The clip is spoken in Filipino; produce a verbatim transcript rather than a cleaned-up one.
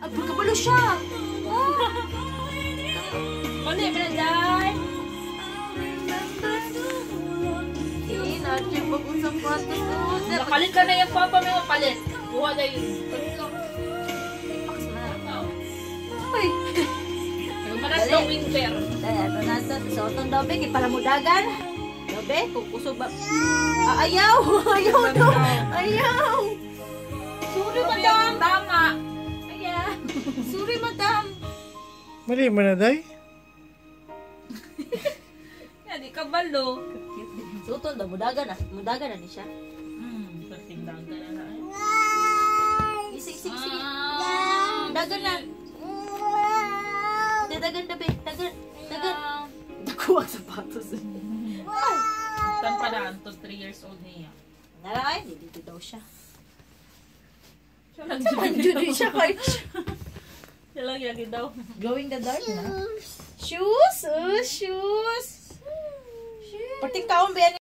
Kabalo siya. Mali, Belanday. Eh, natin pag usap ko at Nakalit ka na yung papa mo yung palit. Buha na yun. Uy. Manas daw winter. Dahil ano nato, sa otong dobe, kay para mo dagan. Dobe, kukusog ba? Ah, ayaw! Ayaw daw! Ayaw! Sorry, madam! Tama. Ayaw! Sorry, madam! Mali mo na, day? Yan, di kabalo. So, ito, mudagan na. Mudagan na ni siya. Hmm, pertingdagan na na. Isig, isig, isig. Ah, Dagan na. Dagan, dabe. Dagan. Dagan. Nakuha sapatos. Tan pa na, to three years old niya. Naray, dito daw siya. Siya lang Andiyo siya, coach. Siya lang yagi daw. Going the dark na. Shoes? Oh, shoes. Pating taon ba yan?